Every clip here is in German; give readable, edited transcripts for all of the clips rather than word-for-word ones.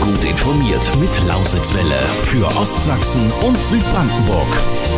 gut informiert mit Lausitzwelle für Ostsachsen und Südbrandenburg.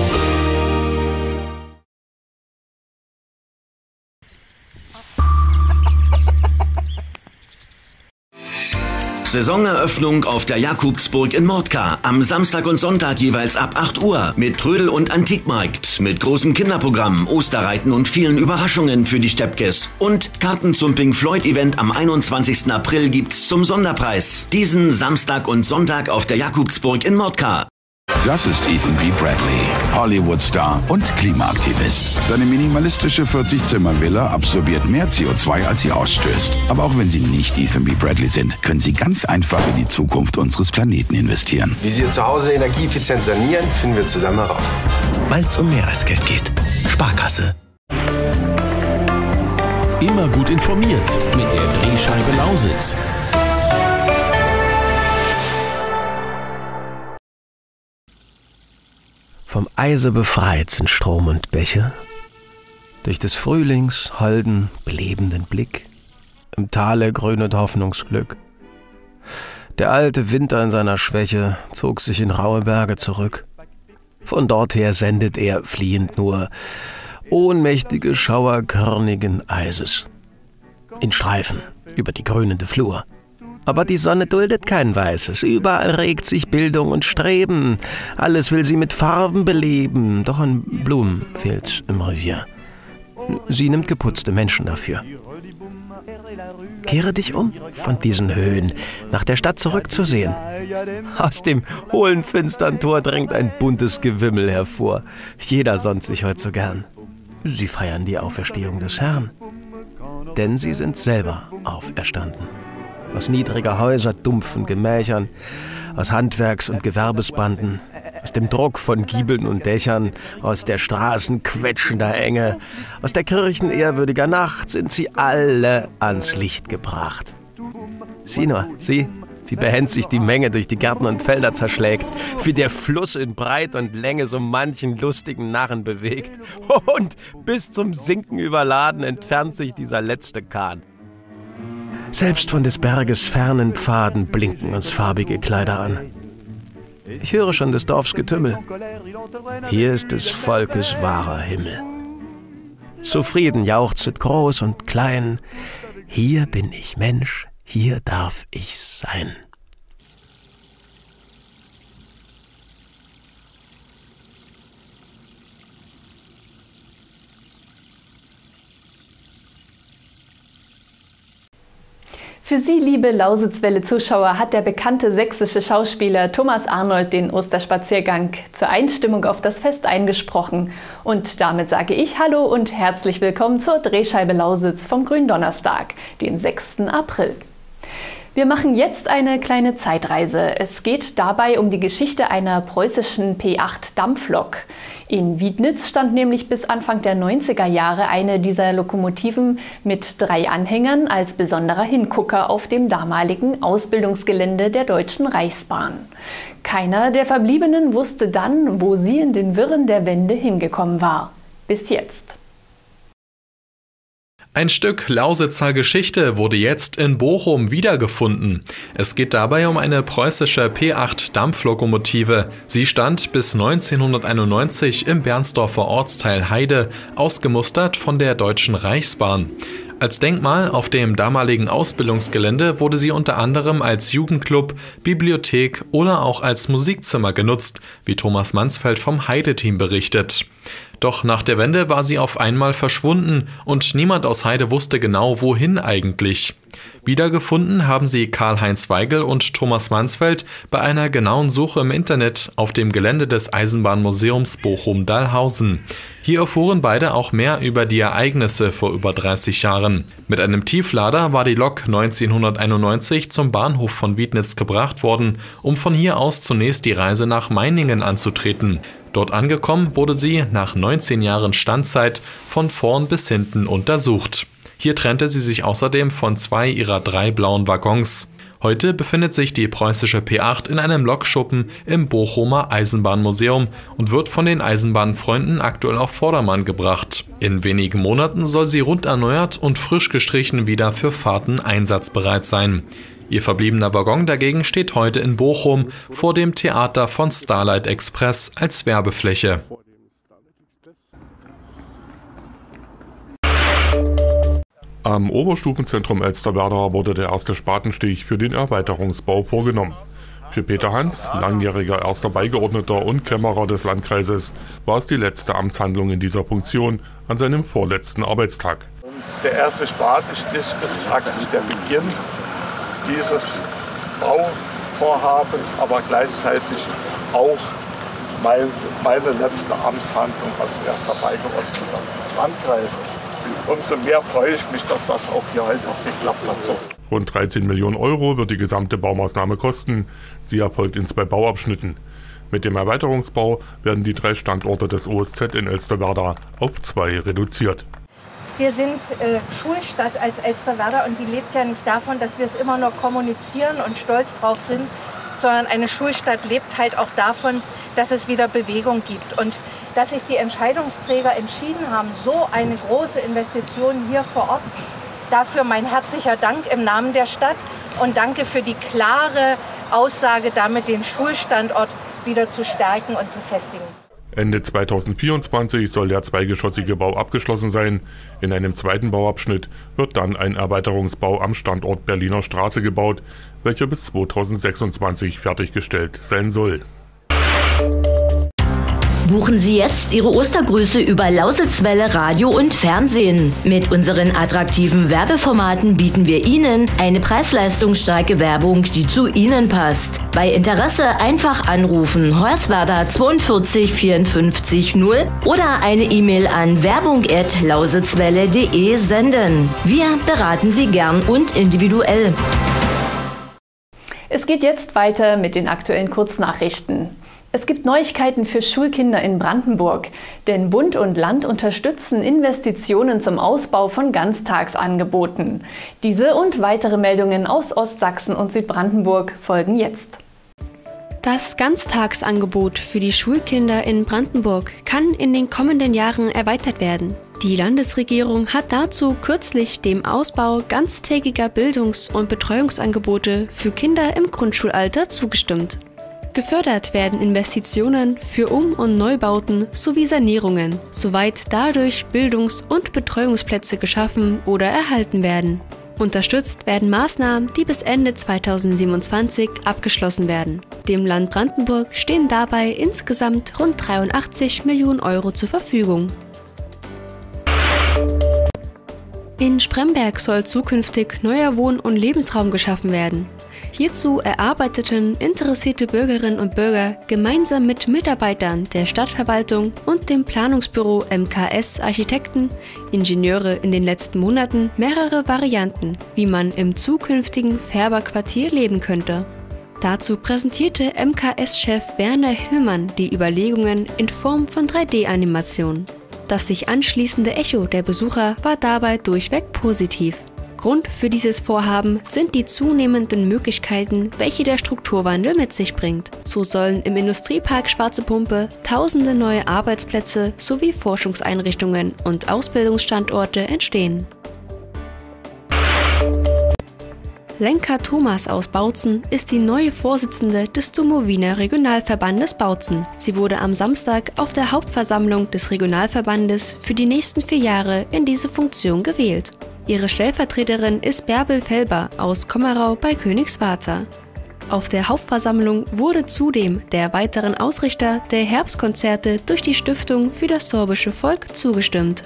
Saisoneröffnung auf der Jakobsburg in Mordka. Am Samstag und Sonntag jeweils ab 8 Uhr. Mit Trödel- und Antikmarkt. Mit großem Kinderprogramm, Osterreiten und vielen Überraschungen für die Steppkes. Und Karten zum Pink Floyd Event am 21. April gibt's zum Sonderpreis. Diesen Samstag und Sonntag auf der Jakobsburg in Mordka. Das ist Ethan B. Bradley, Hollywood-Star und Klimaaktivist. Seine minimalistische 40-Zimmer-Villa absorbiert mehr CO2, als sie ausstößt. Aber auch wenn Sie nicht Ethan B. Bradley sind, können Sie ganz einfach in die Zukunft unseres Planeten investieren. Wie Sie Ihr Zuhause energieeffizient sanieren, finden wir zusammen heraus. Weil es um mehr als Geld geht. Sparkasse. Immer gut informiert mit der Drehscheibe Lausitz. Vom Eise befreit sind Strom und Bäche, durch des Frühlings holden, belebenden Blick, im Tale grünet Hoffnungsglück. Der alte Winter in seiner Schwäche zog sich in raue Berge zurück. Von dorther sendet er fliehend nur ohnmächtige Schauer körnigen Eises. In Streifen über die grünende Flur. Aber die Sonne duldet kein Weißes. Überall regt sich Bildung und Streben. Alles will sie mit Farben beleben. Doch an Blumen fehlt's im Revier. Sie nimmt geputzte Menschen dafür. Kehre dich um von diesen Höhen, nach der Stadt zurückzusehen. Aus dem hohlen, finstern Tor drängt ein buntes Gewimmel hervor. Jeder sonnt sich heut so gern. Sie feiern die Auferstehung des Herrn. Denn sie sind selber auferstanden. Aus niedriger Häuser dumpfen Gemächern, aus Handwerks- und Gewerbesbanden, aus dem Druck von Giebeln und Dächern, aus der Straßen quetschender Enge, aus der Kirchen ehrwürdiger Nacht sind sie alle ans Licht gebracht. Sieh nur, sieh, wie behend sich die Menge durch die Gärten und Felder zerschlägt, wie der Fluss in Breit und Länge so manchen lustigen Narren bewegt. Und bis zum Sinken überladen entfernt sich dieser letzte Kahn. Selbst von des Berges fernen Pfaden blinken uns farbige Kleider an. Ich höre schon des Dorfs Getümmel. Hier ist des Volkes wahrer Himmel. Zufrieden jauchzet groß und klein. Hier bin ich Mensch, hier darf ich sein. Für Sie, liebe Lausitzwelle-Zuschauer, hat der bekannte sächsische Schauspieler Thomas Arnold den Osterspaziergang zur Einstimmung auf das Fest eingesprochen. Und damit sage ich Hallo und herzlich willkommen zur Drehscheibe Lausitz vom Gründonnerstag, den 6. April. Wir machen jetzt eine kleine Zeitreise. Es geht dabei um die Geschichte einer preußischen P8-Dampflok. In Wiednitz stand nämlich bis Anfang der 90er Jahre eine dieser Lokomotiven mit 3 Anhängern als besonderer Hingucker auf dem damaligen Ausbildungsgelände der Deutschen Reichsbahn. Keiner der Verbliebenen wusste dann, wo sie in den Wirren der Wende hingekommen war. Bis jetzt. Ein Stück Lausitzer Geschichte wurde jetzt in Bochum wiedergefunden. Es geht dabei um eine preußische P8-Dampflokomotive. Sie stand bis 1991 im Bernsdorfer Ortsteil Heide, ausgemustert von der Deutschen Reichsbahn. Als Denkmal auf dem damaligen Ausbildungsgelände wurde sie unter anderem als Jugendclub, Bibliothek oder auch als Musikzimmer genutzt, wie Thomas Mansfeld vom Heide-Team berichtet. Doch nach der Wende war sie auf einmal verschwunden und niemand aus Heide wusste genau, wohin eigentlich. Wiedergefunden haben sie Karl-Heinz Weigel und Thomas Mansfeld bei einer genauen Suche im Internet auf dem Gelände des Eisenbahnmuseums Bochum-Dahlhausen. Hier erfuhren beide auch mehr über die Ereignisse vor über 30 Jahren. Mit einem Tieflader war die Lok 1991 zum Bahnhof von Wiednitz gebracht worden, um von hier aus zunächst die Reise nach Meiningen anzutreten. Dort angekommen wurde sie nach 19 Jahren Standzeit von vorn bis hinten untersucht. Hier trennte sie sich außerdem von 2 ihrer 3 blauen Waggons. Heute befindet sich die preußische P8 in einem Lokschuppen im Bochumer Eisenbahnmuseum und wird von den Eisenbahnfreunden aktuell auf Vordermann gebracht. In wenigen Monaten soll sie rund erneuert und frisch gestrichen wieder für Fahrten einsatzbereit sein. Ihr verbliebener Waggon dagegen steht heute in Bochum vor dem Theater von Starlight Express als Werbefläche. Am Oberstufenzentrum Elsterwerda wurde der erste Spatenstich für den Erweiterungsbau vorgenommen. Für Peter Hans, langjähriger erster Beigeordneter und Kämmerer des Landkreises, war es die letzte Amtshandlung in dieser Funktion an seinem vorletzten Arbeitstag. Und der erste Spatenstich ist praktisch der Beginn dieses Bauvorhabens, aber gleichzeitig auch meine letzte Amtshandlung als erster Beigeordneter des Landkreises. Umso mehr freue ich mich, dass das auch hier heute noch geklappt hat. So. Rund 13 Millionen Euro wird die gesamte Baumaßnahme kosten. Sie erfolgt in 2 Bauabschnitten. Mit dem Erweiterungsbau werden die 3 Standorte des OSZ in Elsterwerda auf 2 reduziert. Wir sind Schulstadt als Elsterwerda und die lebt ja nicht davon, dass wir es immer nur kommunizieren und stolz drauf sind, sondern eine Schulstadt lebt halt auch davon, dass es wieder Bewegung gibt. Und dass sich die Entscheidungsträger entschieden haben, so eine große Investition hier vor Ort, dafür mein herzlicher Dank im Namen der Stadt und danke für die klare Aussage, damit den Schulstandort wieder zu stärken und zu festigen. Ende 2024 soll der zweigeschossige Bau abgeschlossen sein. In einem zweiten Bauabschnitt wird dann ein Erweiterungsbau am Standort Berliner Straße gebaut, welcher bis 2026 fertiggestellt sein soll. Buchen Sie jetzt Ihre Ostergrüße über Lausitzwelle Radio und Fernsehen. Mit unseren attraktiven Werbeformaten bieten wir Ihnen eine preis-leistungsstarke Werbung, die zu Ihnen passt. Bei Interesse einfach anrufen Hoyerswerda 42 54 0 oder eine E-Mail an werbung@lausitzwelle.de senden. Wir beraten Sie gern und individuell. Es geht jetzt weiter mit den aktuellen Kurznachrichten. Es gibt Neuigkeiten für Schulkinder in Brandenburg, denn Bund und Land unterstützen Investitionen zum Ausbau von Ganztagsangeboten. Diese und weitere Meldungen aus Ostsachsen und Südbrandenburg folgen jetzt. Das Ganztagsangebot für die Schulkinder in Brandenburg kann in den kommenden Jahren erweitert werden. Die Landesregierung hat dazu kürzlich dem Ausbau ganztägiger Bildungs- und Betreuungsangebote für Kinder im Grundschulalter zugestimmt. Gefördert werden Investitionen für Um- und Neubauten sowie Sanierungen, soweit dadurch Bildungs- und Betreuungsplätze geschaffen oder erhalten werden. Unterstützt werden Maßnahmen, die bis Ende 2027 abgeschlossen werden. Dem Land Brandenburg stehen dabei insgesamt rund 83 Millionen Euro zur Verfügung. In Spremberg soll zukünftig neuer Wohn- und Lebensraum geschaffen werden. Hierzu erarbeiteten interessierte Bürgerinnen und Bürger gemeinsam mit Mitarbeitern der Stadtverwaltung und dem Planungsbüro MKS Architekten, Ingenieure in den letzten Monaten mehrere Varianten, wie man im zukünftigen Färberquartier leben könnte. Dazu präsentierte MKS-Chef Werner Hillmann die Überlegungen in Form von 3D-Animationen. Das sich anschließende Echo der Besucher war dabei durchweg positiv. Grund für dieses Vorhaben sind die zunehmenden Möglichkeiten, welche der Strukturwandel mit sich bringt. So sollen im Industriepark Schwarze Pumpe tausende neue Arbeitsplätze sowie Forschungseinrichtungen und Ausbildungsstandorte entstehen. Lenka Thomas aus Bautzen ist die neue Vorsitzende des Domowiner Regionalverbandes Bautzen. Sie wurde am Samstag auf der Hauptversammlung des Regionalverbandes für die nächsten 4 Jahre in diese Funktion gewählt. Ihre Stellvertreterin ist Bärbel Felber aus Kommerau bei Königswartha. Auf der Hauptversammlung wurde zudem der weiteren Ausrichter der Herbstkonzerte durch die Stiftung für das sorbische Volk zugestimmt.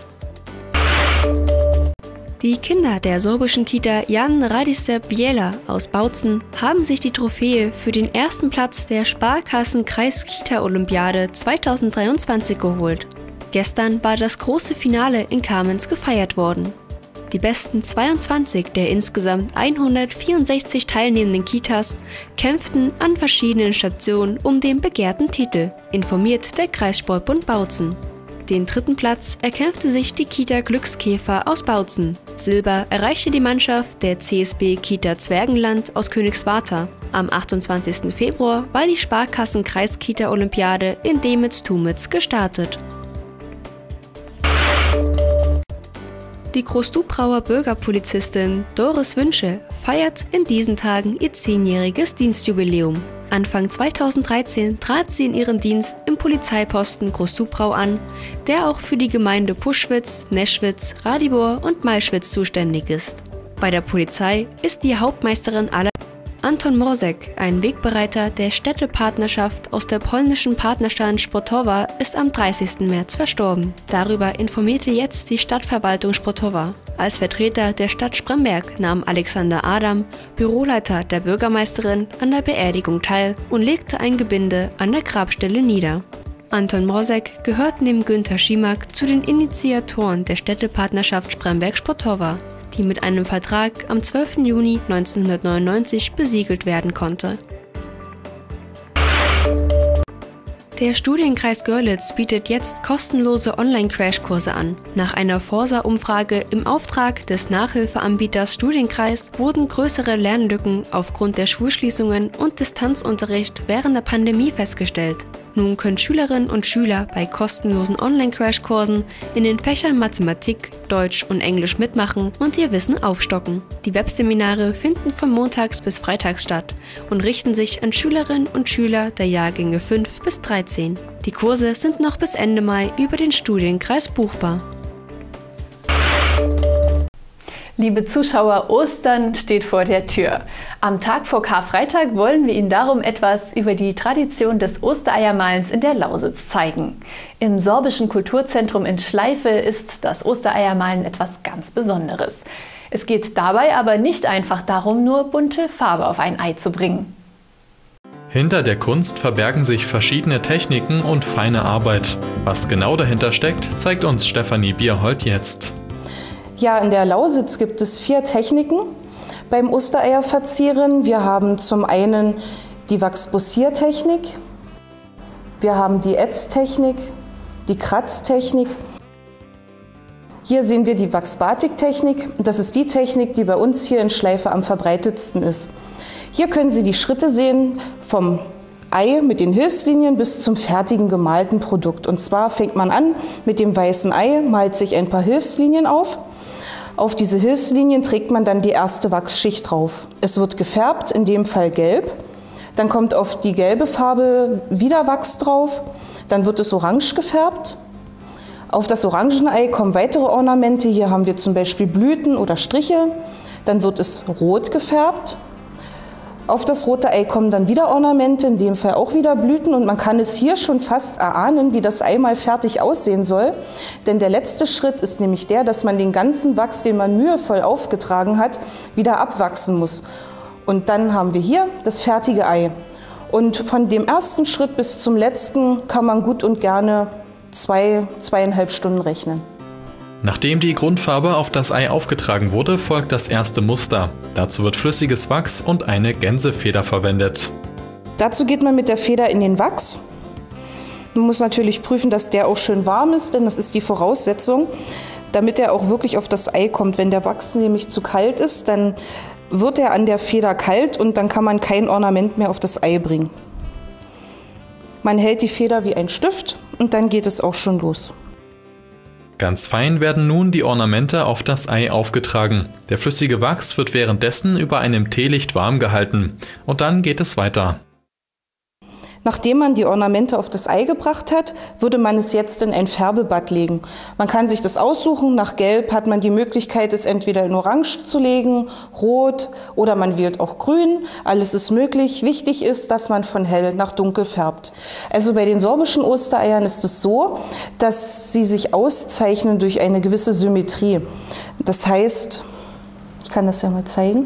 Die Kinder der sorbischen Kita Jan Radicep Biela aus Bautzen haben sich die Trophäe für den ersten Platz der Sparkassen-Kreis-Kita-Olympiade 2023 geholt. Gestern war das große Finale in Kamenz gefeiert worden. Die besten 22 der insgesamt 164 teilnehmenden Kitas kämpften an verschiedenen Stationen um den begehrten Titel, informiert der Kreissportbund Bautzen. Den 3. Platz erkämpfte sich die Kita Glückskäfer aus Bautzen. Silber erreichte die Mannschaft der CSB Kita Zwergenland aus Königswartha. Am 28. Februar war die Sparkassen-Kreis-Kita-Olympiade in Demitz-Tumitz gestartet. Die Großdubrauer Bürgerpolizistin Doris Wünsche feiert in diesen Tagen ihr 10-jähriges Dienstjubiläum. Anfang 2013 trat sie in ihren Dienst im Polizeiposten Großdubrau an, der auch für die Gemeinde Puschwitz, Neschwitz, Radibor und Malschwitz zuständig ist. Bei der Polizei ist die Hauptmeisterin aller Anton Mrozek, ein Wegbereiter der Städtepartnerschaft aus der polnischen Partnerstadt Szprotowa, ist am 30. März verstorben. Darüber informierte jetzt die Stadtverwaltung Szprotowa. Als Vertreter der Stadt Spremberg nahm Alexander Adam, Büroleiter der Bürgermeisterin, an der Beerdigung teil und legte ein Gebinde an der Grabstelle nieder. Anton Mrozek gehört neben Günther Schimak zu den Initiatoren der Städtepartnerschaft Spremberg-Szprotowa, die mit einem Vertrag am 12. Juni 1999 besiegelt werden konnte. Der Studienkreis Görlitz bietet jetzt kostenlose Online-Crashkurse an. Nach einer Forsa-Umfrage im Auftrag des Nachhilfeanbieters Studienkreis wurden größere Lernlücken aufgrund der Schulschließungen und Distanzunterricht während der Pandemie festgestellt. Nun können Schülerinnen und Schüler bei kostenlosen Online-Crashkursen in den Fächern Mathematik, Deutsch und Englisch mitmachen und ihr Wissen aufstocken. Die Webseminare finden von montags bis freitags statt und richten sich an Schülerinnen und Schüler der Jahrgänge 5 bis 13. Die Kurse sind noch bis Ende Mai über den Studienkreis buchbar. Liebe Zuschauer, Ostern steht vor der Tür. Am Tag vor Karfreitag wollen wir Ihnen darum etwas über die Tradition des Ostereiermalens in der Lausitz zeigen. Im Sorbischen Kulturzentrum in Schleife ist das Ostereiermalen etwas ganz Besonderes. Es geht dabei aber nicht einfach darum, nur bunte Farbe auf ein Ei zu bringen. Hinter der Kunst verbergen sich verschiedene Techniken und feine Arbeit. Was genau dahinter steckt, zeigt uns Stefanie Bierholt jetzt. Ja, in der Lausitz gibt es 4 Techniken beim Ostereierverzieren. Wir haben zum einen die Wachsbossiertechnik, wir haben die Ätztechnik, die Kratztechnik. Hier sehen wir die Wachsbatiktechnik. Das ist die Technik, die bei uns hier in Schleife am verbreitetsten ist. Hier können Sie die Schritte sehen vom Ei mit den Hilfslinien bis zum fertigen gemalten Produkt. Und zwar fängt man an mit dem weißen Ei, malt sich ein paar Hilfslinien auf. Auf diese Hilfslinien trägt man dann die erste Wachsschicht drauf. Es wird gefärbt, in dem Fall gelb. Dann kommt auf die gelbe Farbe wieder Wachs drauf. Dann wird es orange gefärbt. Auf das Orangenei kommen weitere Ornamente. Hier haben wir zum Beispiel Blüten oder Striche. Dann wird es rot gefärbt. Auf das rote Ei kommen dann wieder Ornamente, in dem Fall auch wieder Blüten. Und man kann es hier schon fast erahnen, wie das Ei mal fertig aussehen soll. Denn der letzte Schritt ist nämlich der, dass man den ganzen Wachs, den man mühevoll aufgetragen hat, wieder abwachsen muss. Und dann haben wir hier das fertige Ei. Und von dem ersten Schritt bis zum letzten kann man gut und gerne 2,5 Stunden rechnen. Nachdem die Grundfarbe auf das Ei aufgetragen wurde, folgt das erste Muster. Dazu wird flüssiges Wachs und eine Gänsefeder verwendet. Dazu geht man mit der Feder in den Wachs. Man muss natürlich prüfen, dass der auch schön warm ist, denn das ist die Voraussetzung, damit er auch wirklich auf das Ei kommt. Wenn der Wachs nämlich zu kalt ist, dann wird er an der Feder kalt und dann kann man kein Ornament mehr auf das Ei bringen. Man hält die Feder wie ein Stift und dann geht es auch schon los. Ganz fein werden nun die Ornamente auf das Ei aufgetragen. Der flüssige Wachs wird währenddessen über einem Teelicht warm gehalten. Und dann geht es weiter. Nachdem man die Ornamente auf das Ei gebracht hat, würde man es jetzt in ein Färbebad legen. Man kann sich das aussuchen. Nach Gelb hat man die Möglichkeit, es entweder in Orange zu legen, Rot oder man wählt auch Grün. Alles ist möglich. Wichtig ist, dass man von hell nach dunkel färbt. Also bei den sorbischen Ostereiern ist es so, dass sie sich auszeichnen durch eine gewisse Symmetrie. Das heißt, ich kann das ja mal zeigen.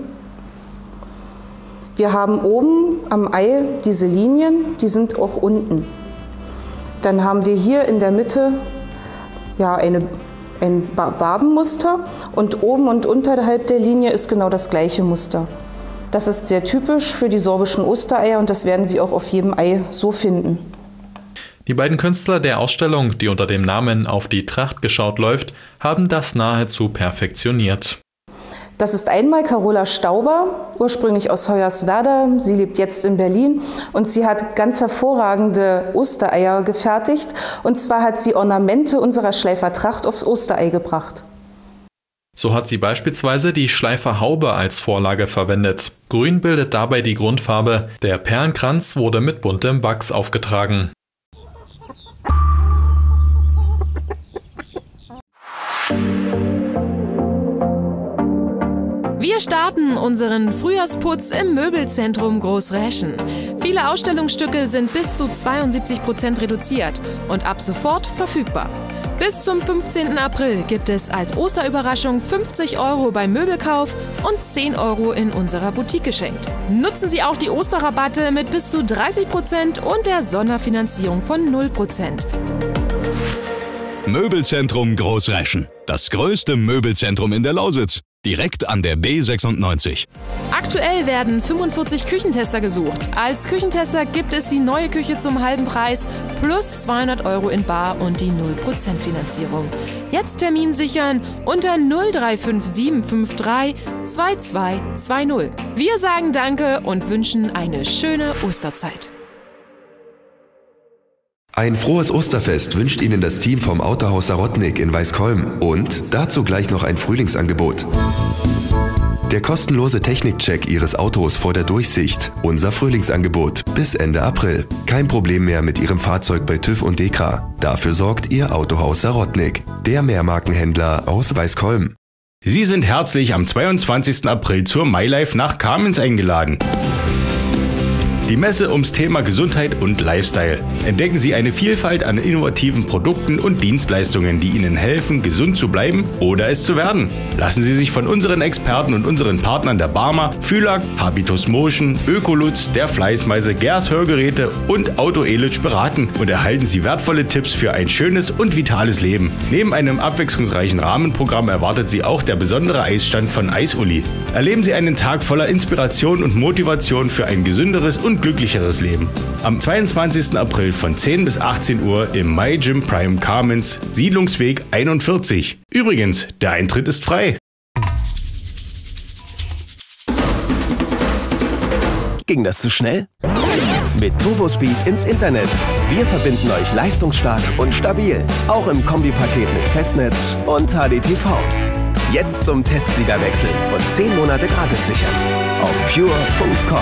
Wir haben oben am Ei diese Linien, die sind auch unten. Dann haben wir hier in der Mitte ja, ein Wabenmuster und oben und unterhalb der Linie ist genau das gleiche Muster. Das ist sehr typisch für die sorbischen Ostereier und das werden Sie auch auf jedem Ei so finden. Die beiden Künstler der Ausstellung, die unter dem Namen Auf die Tracht geschaut läuft, haben das nahezu perfektioniert. Das ist einmal Carola Stauber, ursprünglich aus Hoyerswerda. Sie lebt jetzt in Berlin und sie hat ganz hervorragende Ostereier gefertigt. Und zwar hat sie Ornamente unserer Schleifer Tracht aufs Osterei gebracht. So hat sie beispielsweise die Schleifer Haube als Vorlage verwendet. Grün bildet dabei die Grundfarbe. Der Perlenkranz wurde mit buntem Wachs aufgetragen. Wir starten unseren Frühjahrsputz im Möbelzentrum Großräschen. Viele Ausstellungsstücke sind bis zu 72% reduziert und ab sofort verfügbar. Bis zum 15. April gibt es als Osterüberraschung 50 € beim Möbelkauf und 10 € in unserer Boutique geschenkt. Nutzen Sie auch die Osterrabatte mit bis zu 30% und der Sonderfinanzierung von 0%. Möbelzentrum Großräschen. Das größte Möbelzentrum in der Lausitz. Direkt an der B96. Aktuell werden 45 Küchentester gesucht. Als Küchentester gibt es die neue Küche zum halben Preis plus 200 € in bar und die 0% Finanzierung. Jetzt Termin sichern unter 035753 2220. Wir sagen Danke und wünschen eine schöne Osterzeit. Ein frohes Osterfest wünscht Ihnen das Team vom Autohaus Sarotnik in Weißkolm und dazu gleich noch ein Frühlingsangebot. Der kostenlose Technikcheck Ihres Autos vor der Durchsicht. Unser Frühlingsangebot bis Ende April. Kein Problem mehr mit Ihrem Fahrzeug bei TÜV und DEKRA. Dafür sorgt Ihr Autohaus Sarotnik, der Mehrmarkenhändler aus Weißkolm. Sie sind herzlich am 22. April zur MyLife nach Kamenz eingeladen. Die Messe ums Thema Gesundheit und Lifestyle. Entdecken Sie eine Vielfalt an innovativen Produkten und Dienstleistungen, die Ihnen helfen, gesund zu bleiben oder es zu werden. Lassen Sie sich von unseren Experten und unseren Partnern der Barmer, Fülag, Habitus Motion, Ökolutz, der Fleißmeise, Gers Hörgeräte und Auto Elitsch beraten und erhalten Sie wertvolle Tipps für ein schönes und vitales Leben. Neben einem abwechslungsreichen Rahmenprogramm erwartet Sie auch der besondere Eisstand von Eisuli. Erleben Sie einen Tag voller Inspiration und Motivation für ein gesünderes und glücklicheres Leben. Am 22. April von 10 bis 18 Uhr im My Gym Prime Kamenz, Siedlungsweg 41. Übrigens, der Eintritt ist frei. Ging das zu schnell? Mit Turbospeed ins Internet. Wir verbinden euch leistungsstark und stabil. Auch im Kombipaket mit Festnetz und HDTV. Jetzt zum Testsieger wechseln und 10 Monate gratis sichern. Auf pure.com.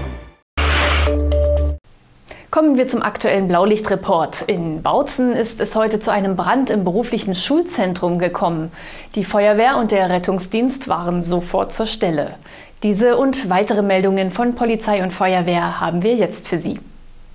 Kommen wir zum aktuellen Blaulichtreport. In Bautzen ist es heute zu einem Brand im beruflichen Schulzentrum gekommen. Die Feuerwehr und der Rettungsdienst waren sofort zur Stelle. Diese und weitere Meldungen von Polizei und Feuerwehr haben wir jetzt für Sie.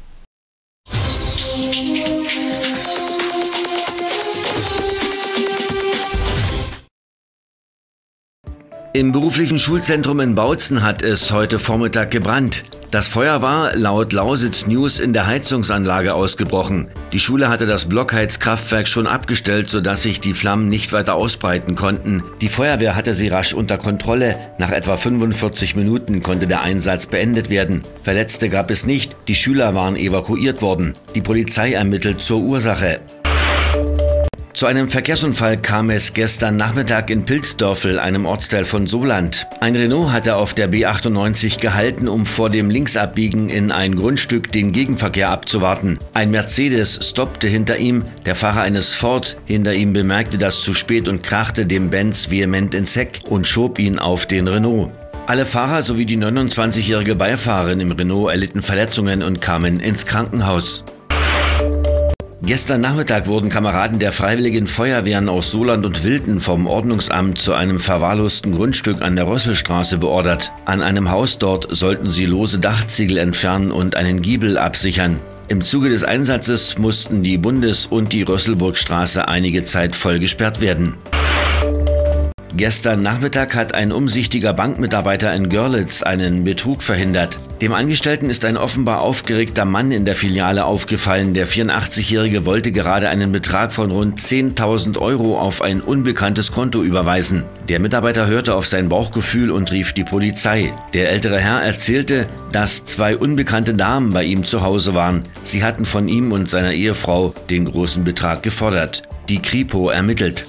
Im beruflichen Schulzentrum in Bautzen hat es heute Vormittag gebrannt. Das Feuer war laut Lausitz News in der Heizungsanlage ausgebrochen. Die Schule hatte das Blockheizkraftwerk schon abgestellt, sodass sich die Flammen nicht weiter ausbreiten konnten. Die Feuerwehr hatte sie rasch unter Kontrolle. Nach etwa 45 Minuten konnte der Einsatz beendet werden. Verletzte gab es nicht, die Schüler waren evakuiert worden. Die Polizei ermittelt zur Ursache. Zu einem Verkehrsunfall kam es gestern Nachmittag in Pilzdörfel, einem Ortsteil von Soland. Ein Renault hatte auf der B98 gehalten, um vor dem Linksabbiegen in ein Grundstück den Gegenverkehr abzuwarten. Ein Mercedes stoppte hinter ihm. Der Fahrer eines Ford hinter ihm bemerkte das zu spät und krachte dem Benz vehement ins Heck und schob ihn auf den Renault. Alle Fahrer sowie die 29-jährige Beifahrerin im Renault erlitten Verletzungen und kamen ins Krankenhaus. Gestern Nachmittag wurden Kameraden der Freiwilligen Feuerwehren aus Soland und Wilten vom Ordnungsamt zu einem verwahrlosten Grundstück an der Rösselstraße beordert. An einem Haus dort sollten sie lose Dachziegel entfernen und einen Giebel absichern. Im Zuge des Einsatzes mussten die Bundes- und die Rösselburgstraße einige Zeit voll gesperrt werden. Gestern Nachmittag hat ein umsichtiger Bankmitarbeiter in Görlitz einen Betrug verhindert. Dem Angestellten ist ein offenbar aufgeregter Mann in der Filiale aufgefallen. Der 84-Jährige wollte gerade einen Betrag von rund 10.000 € auf ein unbekanntes Konto überweisen. Der Mitarbeiter hörte auf sein Bauchgefühl und rief die Polizei. Der ältere Herr erzählte, dass 2 unbekannte Damen bei ihm zu Hause waren. Sie hatten von ihm und seiner Ehefrau den großen Betrag gefordert. Die Kripo ermittelt.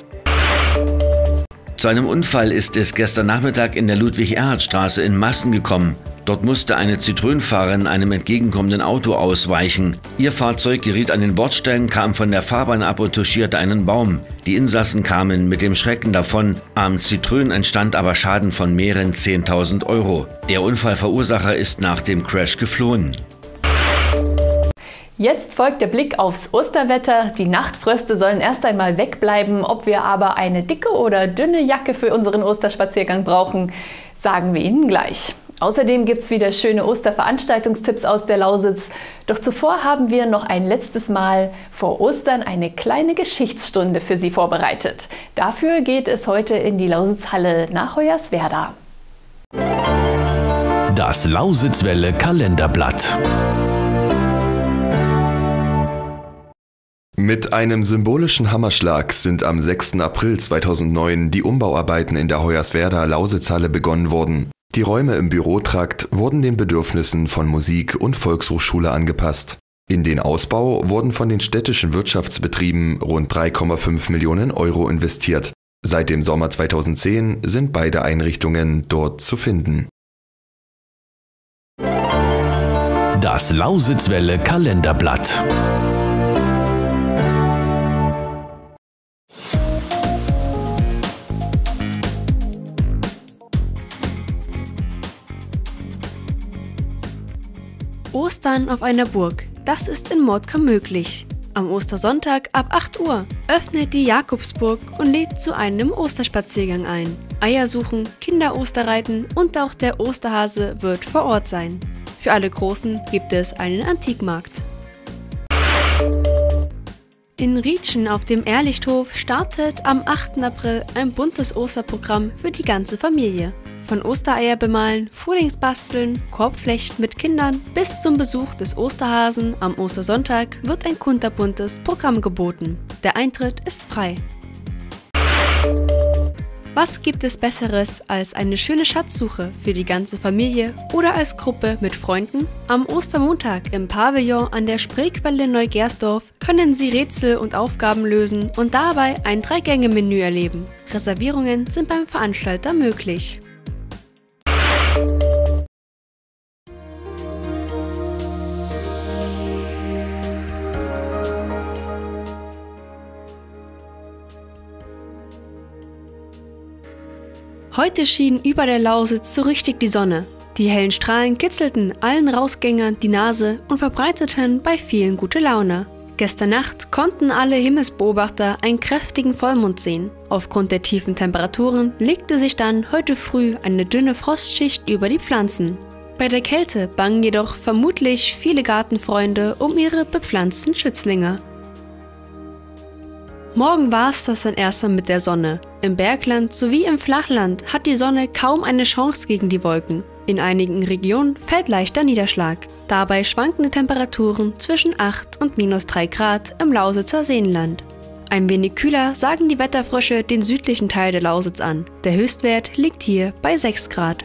Zu einem Unfall ist es gestern Nachmittag in der Ludwig-Erhard-Straße in Massen gekommen. Dort musste eine Zitrönenfahrerin einem entgegenkommenden Auto ausweichen. Ihr Fahrzeug geriet an den Bordstein, kam von der Fahrbahn ab und touchierte einen Baum. Die Insassen kamen mit dem Schrecken davon. Am Zitrön entstand aber Schaden von mehreren 10.000 Euro. Der Unfallverursacher ist nach dem Crash geflohen. Jetzt folgt der Blick aufs Osterwetter. Die Nachtfröste sollen erst einmal wegbleiben. Ob wir aber eine dicke oder dünne Jacke für unseren Osterspaziergang brauchen, sagen wir Ihnen gleich. Außerdem gibt es wieder schöne Osterveranstaltungstipps aus der Lausitz. Doch zuvor haben wir noch ein letztes Mal vor Ostern eine kleine Geschichtsstunde für Sie vorbereitet. Dafür geht es heute in die Lausitzhalle nach Hoyerswerda. Das Lausitzwelle Kalenderblatt. Mit einem symbolischen Hammerschlag sind am 6. April 2009 die Umbauarbeiten in der Hoyerswerda Lausitzhalle begonnen worden. Die Räume im Bürotrakt wurden den Bedürfnissen von Musik- und Volkshochschule angepasst. In den Ausbau wurden von den städtischen Wirtschaftsbetrieben rund 3,5 Millionen Euro investiert. Seit dem Sommer 2010 sind beide Einrichtungen dort zu finden. Das Lausitzwelle Kalenderblatt. Ostern auf einer Burg, das ist in Mordka möglich. Am Ostersonntag ab 8 Uhr öffnet die Jakobsburg und lädt zu einem Osterspaziergang ein. Eier suchen, Kinderosterreiten und auch der Osterhase wird vor Ort sein. Für alle Großen gibt es einen Antikmarkt. In Rietschen auf dem Ehrlichthof startet am 8. April ein buntes Osterprogramm für die ganze Familie. Von Ostereier bemalen, Frühlingsbasteln, Korbflechten mit Kindern bis zum Besuch des Osterhasen am Ostersonntag wird ein kunterbuntes Programm geboten. Der Eintritt ist frei. Was gibt es Besseres als eine schöne Schatzsuche für die ganze Familie oder als Gruppe mit Freunden? Am Ostermontag im Pavillon an der Spreequelle Neugersdorf können Sie Rätsel und Aufgaben lösen und dabei ein 3-Gänge-Menü erleben. Reservierungen sind beim Veranstalter möglich. Heute schien über der Lausitz so richtig die Sonne. Die hellen Strahlen kitzelten allen Rausgängern die Nase und verbreiteten bei vielen gute Laune. Gestern Nacht konnten alle Himmelsbeobachter einen kräftigen Vollmond sehen. Aufgrund der tiefen Temperaturen legte sich dann heute früh eine dünne Frostschicht über die Pflanzen. Bei der Kälte bangen jedoch vermutlich viele Gartenfreunde um ihre bepflanzten Schützlinge. Morgen war es das dann erstmal mit der Sonne. Im Bergland sowie im Flachland hat die Sonne kaum eine Chance gegen die Wolken. In einigen Regionen fällt leichter Niederschlag. Dabei schwanken die Temperaturen zwischen 8 und -3 Grad im Lausitzer Seenland. Ein wenig kühler sagen die Wetterfrösche den südlichen Teil der Lausitz an. Der Höchstwert liegt hier bei 6 Grad.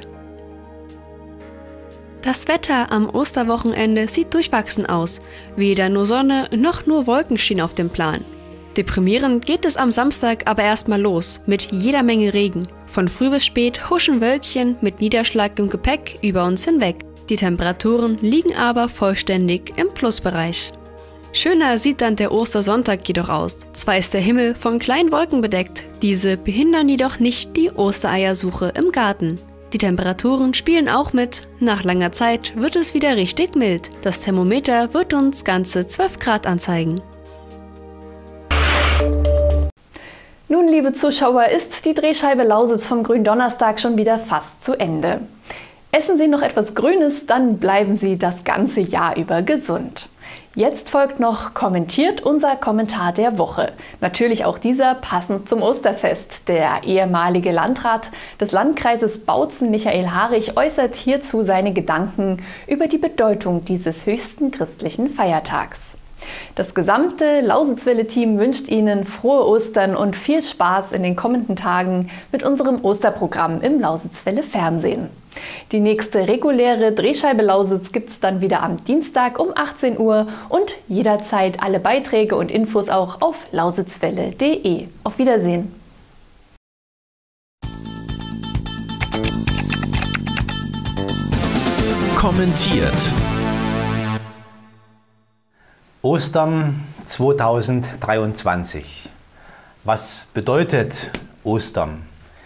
Das Wetter am Osterwochenende sieht durchwachsen aus. Weder nur Sonne noch nur Wolken stehen auf dem Plan. Deprimierend geht es am Samstag aber erstmal los, mit jeder Menge Regen. Von früh bis spät huschen Wölkchen mit Niederschlag im Gepäck über uns hinweg. Die Temperaturen liegen aber vollständig im Plusbereich. Schöner sieht dann der Ostersonntag jedoch aus. Zwar ist der Himmel von kleinen Wolken bedeckt, diese behindern jedoch nicht die Ostereiersuche im Garten. Die Temperaturen spielen auch mit. Nach langer Zeit wird es wieder richtig mild. Das Thermometer wird uns ganze 12 Grad anzeigen. Nun, liebe Zuschauer, ist die Drehscheibe Lausitz vom Gründonnerstag schon wieder fast zu Ende. Essen Sie noch etwas Grünes, dann bleiben Sie das ganze Jahr über gesund. Jetzt folgt noch kommentiert unser Kommentar der Woche. Natürlich auch dieser passend zum Osterfest. Der ehemalige Landrat des Landkreises Bautzen, Michael Harich, äußert hierzu seine Gedanken über die Bedeutung dieses höchsten christlichen Feiertags. Das gesamte Lausitzwelle-Team wünscht Ihnen frohe Ostern und viel Spaß in den kommenden Tagen mit unserem Osterprogramm im Lausitzwelle-Fernsehen. Die nächste reguläre Drehscheibe Lausitz gibt es dann wieder am Dienstag um 18 Uhr und jederzeit alle Beiträge und Infos auch auf lausitzwelle.de. Auf Wiedersehen! kommentiert. Ostern 2023. Was bedeutet Ostern?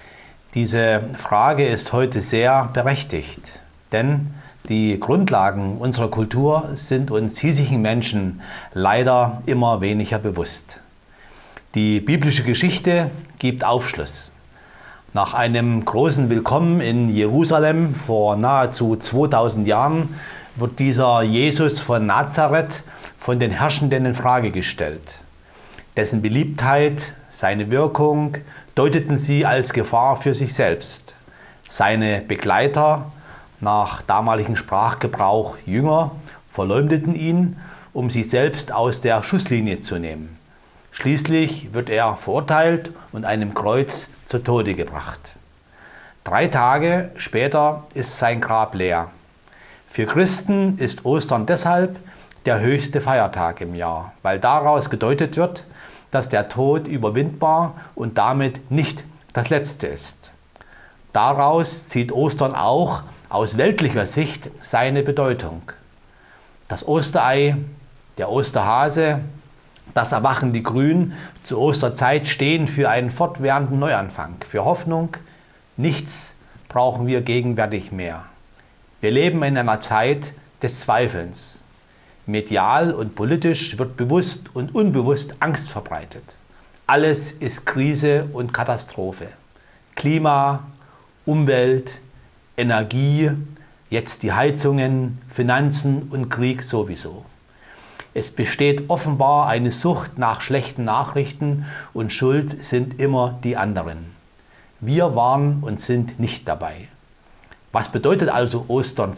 Diese Frage ist heute sehr berechtigt, denn die Grundlagen unserer Kultur sind uns hiesigen Menschen leider immer weniger bewusst. Die biblische Geschichte gibt Aufschluss. Nach einem großen Willkommen in Jerusalem vor nahezu 2000 Jahren wird dieser Jesus von Nazareth von den Herrschenden in Frage gestellt. Dessen Beliebtheit, seine Wirkung deuteten sie als Gefahr für sich selbst. Seine Begleiter, nach damaligem Sprachgebrauch Jünger, verleumdeten ihn, um sich selbst aus der Schusslinie zu nehmen. Schließlich wird er verurteilt und einem Kreuz zu Tode gebracht. 3 Tage später ist sein Grab leer. Für Christen ist Ostern deshalb der höchste Feiertag im Jahr, weil daraus gedeutet wird, dass der Tod überwindbar und damit nicht das Letzte ist. Daraus zieht Ostern auch aus weltlicher Sicht seine Bedeutung. Das Osterei, der Osterhase, das Erwachen die Grün zur Osterzeit stehen für einen fortwährenden Neuanfang, für Hoffnung. Nichts brauchen wir gegenwärtig mehr. Wir leben in einer Zeit des Zweifelns. Medial und politisch wird bewusst und unbewusst Angst verbreitet. Alles ist Krise und Katastrophe. Klima, Umwelt, Energie, jetzt die Heizungen, Finanzen und Krieg sowieso. Es besteht offenbar eine Sucht nach schlechten Nachrichten und schuld sind immer die anderen. Wir waren und sind nicht dabei. Was bedeutet also Ostern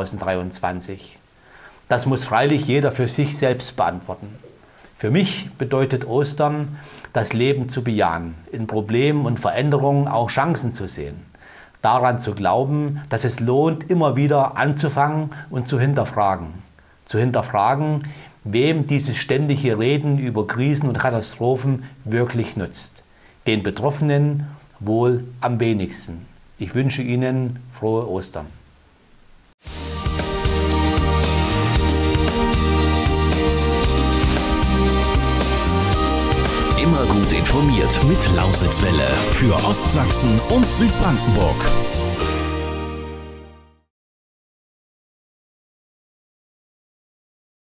2023? Das muss freilich jeder für sich selbst beantworten. Für mich bedeutet Ostern, das Leben zu bejahen, in Problemen und Veränderungen auch Chancen zu sehen. Daran zu glauben, dass es lohnt, immer wieder anzufangen und zu hinterfragen. Zu hinterfragen, wem dieses ständige Reden über Krisen und Katastrophen wirklich nutzt. Den Betroffenen wohl am wenigsten. Ich wünsche Ihnen frohe Ostern. Immer gut informiert mit Lausitzwelle für Ostsachsen und Südbrandenburg.